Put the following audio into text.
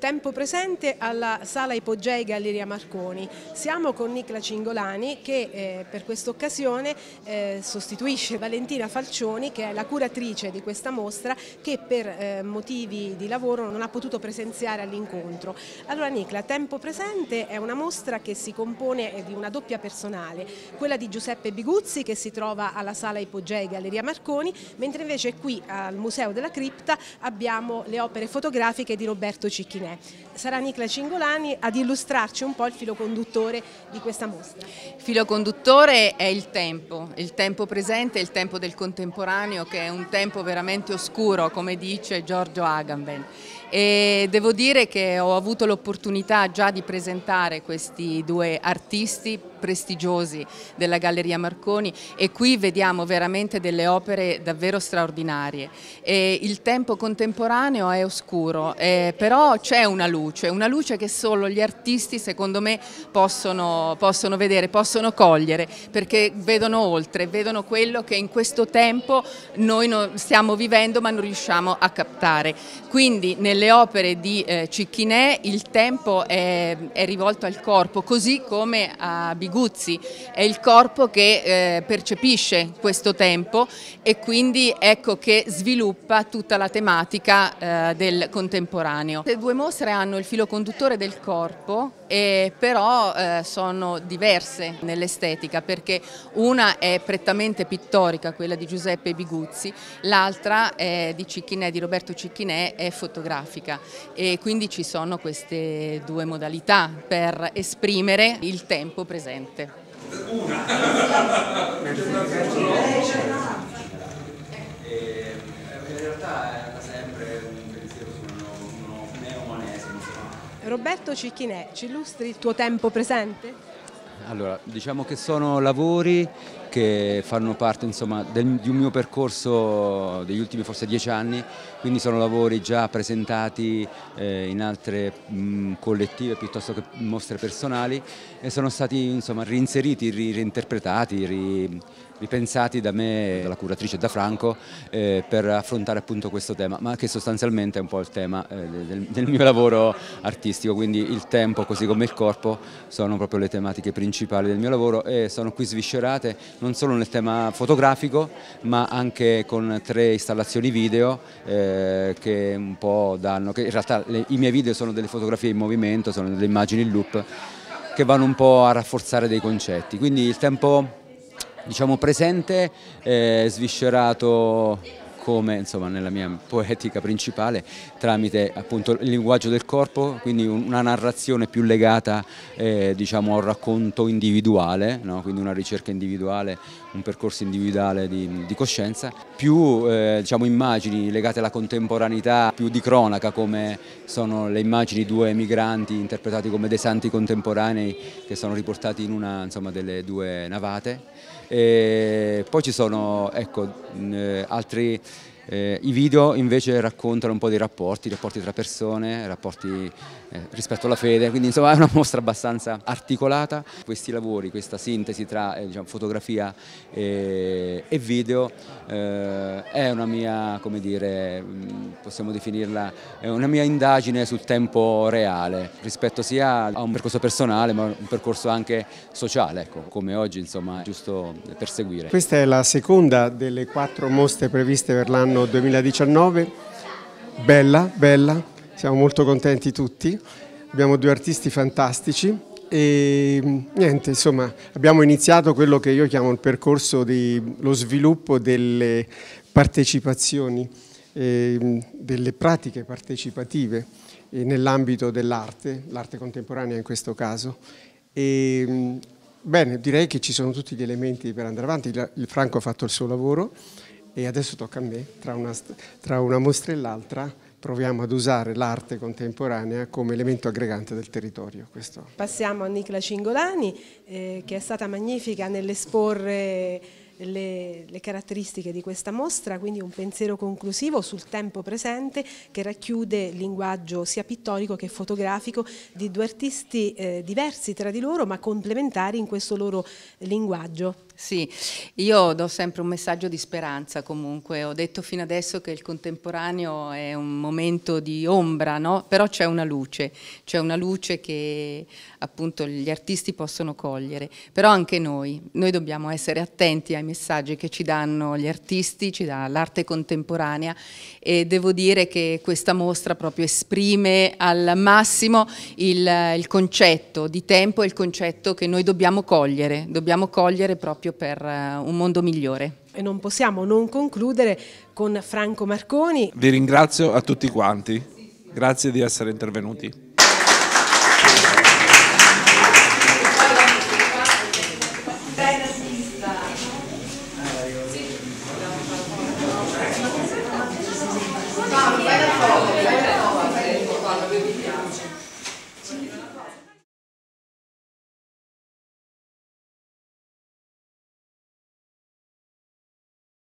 Tempo presente alla Sala Ipogei Galleria Marconi. Siamo con Nicla Cingolani che per questa occasione sostituisce Valentina Falcioni, che è la curatrice di questa mostra, che per motivi di lavoro non ha potuto presenziare all'incontro. Allora Nicla, Tempo presente è una mostra che si compone di una doppia personale, quella di Giuseppe Biguzzi, che si trova alla Sala Ipogei Galleria Marconi, mentre invece qui al Museo della Cripta abbiamo le opere fotografiche di Roberto Cicchinè. Sarà Nicla Cingolani ad illustrarci un po' il filo conduttore di questa mostra. Il filo conduttore è il tempo presente, il tempo del contemporaneo, che è un tempo veramente oscuro, come dice Giorgio Agamben. E devo dire che ho avuto l'opportunità già di presentare questi due artisti prestigiosi della Galleria Marconi e qui vediamo veramente delle opere davvero straordinarie. E il tempo contemporaneo è oscuro, però c'è una luce che solo gli artisti secondo me possono vedere, possono cogliere, perché vedono oltre, vedono quello che in questo tempo noi stiamo vivendo ma non riusciamo a captare. Quindi nelle opere di Cicchinè il tempo è rivolto al corpo, così come a Biguzzi è il corpo che percepisce questo tempo e quindi ecco che sviluppa tutta la tematica del contemporaneo. Le due mostre hanno il filo conduttore del corpo, però sono diverse nell'estetica, perché una è prettamente pittorica, quella di Giuseppe Biguzzi, l'altra di Cicchinè, di Roberto Cicchinè, è fotografica, e quindi ci sono queste due modalità per esprimere il tempo presente. In realtà è sempre un pensiero su uno neomanesimo. Roberto Cicchinè, ci illustri il tuo tempo presente? Allora, diciamo che sono lavori che fanno parte insomma, di un mio percorso degli ultimi forse 10 anni, quindi sono lavori già presentati in altre collettive piuttosto che mostre personali e sono stati insomma, reinseriti, reinterpretati, ripensati da me, dalla curatrice, da Franco, per affrontare appunto questo tema, ma che sostanzialmente è un po' il tema del mio lavoro artistico, quindi il tempo così come il corpo sono proprio le tematiche principali del mio lavoro e sono qui sviscerate non solo nel tema fotografico ma anche con 3 installazioni video che un po' danno, che in realtà i miei video sono delle fotografie in movimento, sono delle immagini in loop che vanno un po' a rafforzare dei concetti, quindi il tempo diciamo presente sviscerato come insomma nella mia poetica principale tramite appunto il linguaggio del corpo, quindi una narrazione più legata diciamo a un racconto individuale, no? Quindi una ricerca individuale, un percorso individuale di coscienza, più diciamo immagini legate alla contemporaneità, più di cronaca come sono le immagini di 2 migranti interpretati come dei santi contemporanei che sono riportati in una insomma delle 2 navate. E poi ci sono ecco, altri, i video invece raccontano un po' dei rapporti tra persone, rapporti rispetto alla fede, quindi insomma è una mostra abbastanza articolata. Questi lavori, questa sintesi tra diciamo, fotografia e video è una mia, come dire, possiamo definirla, è una mia indagine sul tempo reale, rispetto sia a un percorso personale ma un percorso anche sociale, ecco, come oggi insomma è giusto perseguire. Questa è la seconda delle 4 mostre previste per l'anno 2019, bella, siamo molto contenti tutti, abbiamo 2 artisti fantastici e niente, insomma abbiamo iniziato quello che io chiamo il percorso lo sviluppo delle partecipazioni, delle pratiche partecipative nell'ambito dell'arte, l'arte contemporanea in questo caso. Bene, direi che ci sono tutti gli elementi per andare avanti, il Franco ha fatto il suo lavoro e adesso tocca a me, tra una mostra e l'altra proviamo ad usare l'arte contemporanea come elemento aggregante del territorio. Questo. Passiamo a Nicla Cingolani che è stata magnifica nell'esporre le caratteristiche di questa mostra, quindi un pensiero conclusivo sul tempo presente che racchiude il linguaggio sia pittorico che fotografico di 2 artisti diversi tra di loro ma complementari in questo loro linguaggio. Sì, io do sempre un messaggio di speranza comunque, ho detto fino adesso che il contemporaneo è un momento di ombra, no? Però c'è una luce che appunto gli artisti possono cogliere, però anche noi dobbiamo essere attenti ai messaggi che ci danno gli artisti, ci dà l'arte contemporanea, e devo dire che questa mostra proprio esprime al massimo il concetto di tempo e il concetto che noi dobbiamo cogliere proprio per un mondo migliore. E non possiamo non concludere con Franco Marconi. Vi ringrazio a tutti quanti, grazie di essere intervenuti.